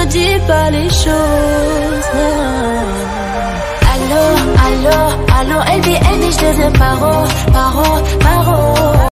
me dis pas les choses. Allô, allô, allô, LDN et je deviens paro, paro, paro.